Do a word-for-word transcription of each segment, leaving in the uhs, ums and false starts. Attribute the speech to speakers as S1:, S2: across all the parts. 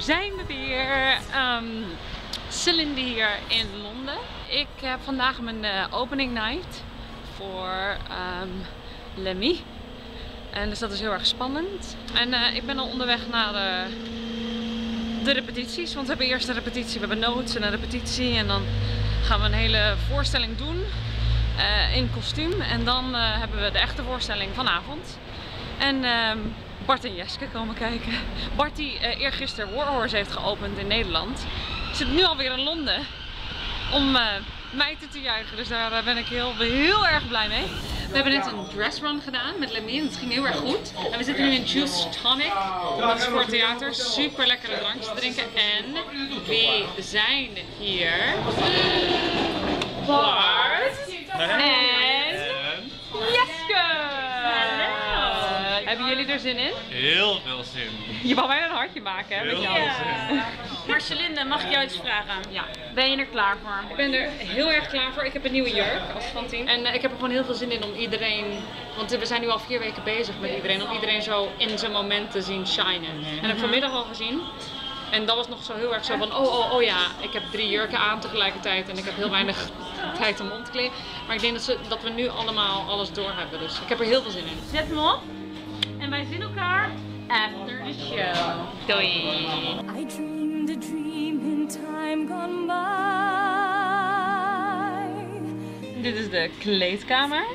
S1: zijn we weer. Um, Celine hier in Londen. Ik heb vandaag mijn uh, opening night voor um, Lemmy. En dus dat is heel erg spannend. En uh, ik ben al onderweg naar de, de repetities. Want we hebben eerst een repetitie, we hebben notes en een repetitie. En dan gaan we een hele voorstelling doen uh, in kostuum. En dan uh, hebben we de echte voorstelling vanavond. En um, Bart en Jeske komen kijken. Bart die uh, eergisteren Warhorse heeft geopend in Nederland, zit nu alweer in Londen om uh, mij te, te juichen. Dus daar uh, ben ik heel, heel erg blij mee. We hebben net een dressrun gedaan met Lemmy en het ging heel erg goed. En we zitten nu in Juice Tonic. Dat is voor het theater. Super lekkere drankjes te drinken. En wie zijn hier? Bart en Jeske! Hebben jullie er zin in?
S2: Heel veel zin.
S1: Je mag bijna een hartje maken, hè?
S2: Heel
S1: met jou.
S2: veel zin.
S3: Maar Celine, mag ik jou iets vragen?
S1: Ja.
S3: Ben je er klaar voor?
S1: Ik ben er heel erg klaar voor. Ik heb een nieuwe jurk als Fantine. En uh, ik heb er gewoon heel veel zin in om iedereen, want we zijn nu al vier weken bezig met iedereen, om iedereen zo in zijn moment te zien shinen. En dat heb ik vanmiddag al gezien. En dat was nog zo heel erg zo van, oh, oh, oh ja, ik heb drie jurken aan tegelijkertijd en ik heb heel weinig tijd om om te kleden. Maar ik denk dat, ze, dat we nu allemaal alles door hebben, dus ik heb er heel veel zin in.
S3: Zet hem op. En wij zien elkaar after the show. Doei!
S4: I dreamed a dream in time gone by.
S1: Dit is de kleedkamer.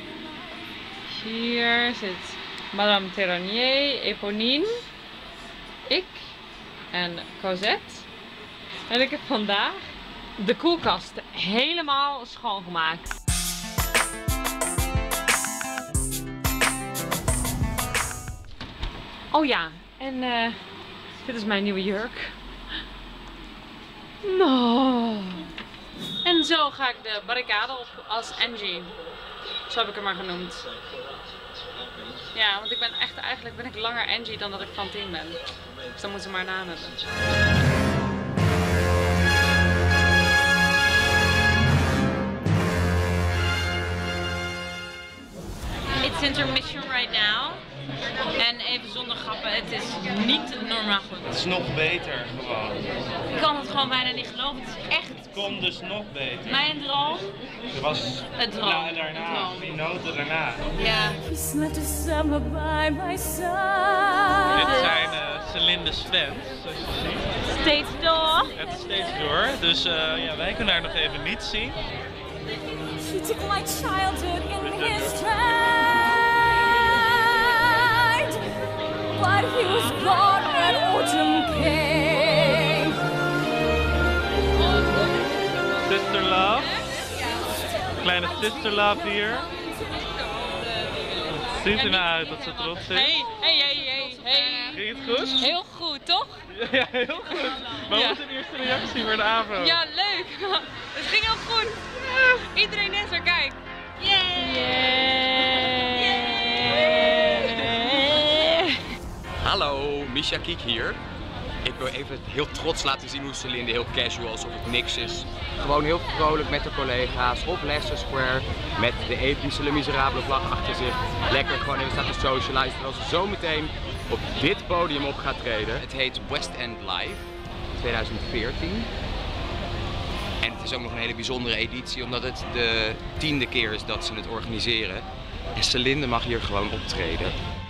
S1: Hier zit Madame Terranier, Eponine, ik en Cosette. En ik heb vandaag de koelkast helemaal schoongemaakt. Oh ja, en uh, dit is mijn nieuwe jurk. No. En zo ga ik de barricade op als Angie. Zo heb ik hem maar genoemd. Ja, want ik ben echt, eigenlijk ben ik langer Angie dan dat ik Fantine ben. Dus dan moeten ze maar een naam hebben.
S3: It's intermission right now. En even zonder grappen, het is niet normaal goed.
S2: Het is nog beter gewoon.
S3: Ik kan het gewoon bijna niet geloven, het is echt
S2: Het komt dus nog beter.
S3: mijn droom.
S2: Er was
S3: Het droom.
S2: nou, daarna,
S3: Het droom.
S2: die noten daarna.
S3: Ja.
S4: Christmas to summer by my
S2: Dit
S4: side.
S2: zijn uh, Celine's fans, zoals je ziet.
S3: Steeds door.
S2: Het is steeds door, dus uh, ja, wij kunnen haar nog even niet zien.
S4: He took my childhood in his stride, but he was gone when autumn came.
S2: Sister Love. Kleine Sister Love hier. Het ziet er nou uit dat ze trots is.
S1: Hey, hey, hey, hey, hey.
S2: Ging het goed?
S1: Heel goed, toch?
S2: Ja, heel goed. Maar
S1: Ja.
S2: wat is een eerste reactie voor de avond?
S1: Ja, leuk. Het ging heel goed. Iedereen is er, kijk.
S3: Yay!
S1: Yay.
S5: Hallo, Misha Kiek hier. Ik wil even heel trots laten zien hoe Celine heel casual, alsof het niks is. Gewoon heel vrolijk met de collega's op Leicester Square met de epische Le Miserable vlag achter zich. Lekker gewoon even staan te socializen terwijl ze zo meteen op dit podium op gaat treden. Het heet West End Live twintig veertien. En het is ook nog een hele bijzondere editie omdat het de tiende keer is dat ze het organiseren. En Celine mag hier gewoon optreden.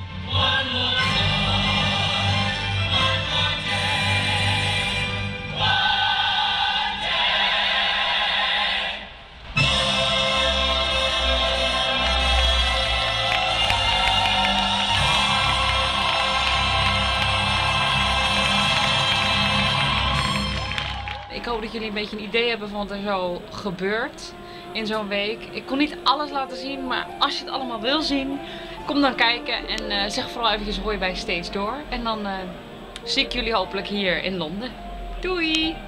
S1: Ik hoop dat jullie een beetje een idee hebben van wat er zo gebeurt in zo'n week. Ik kon niet alles laten zien, maar als je het allemaal wil zien, kom dan kijken en uh, zeg vooral eventjes hoi bij Steeds Door. En dan uh, zie ik jullie hopelijk hier in Londen. Doei!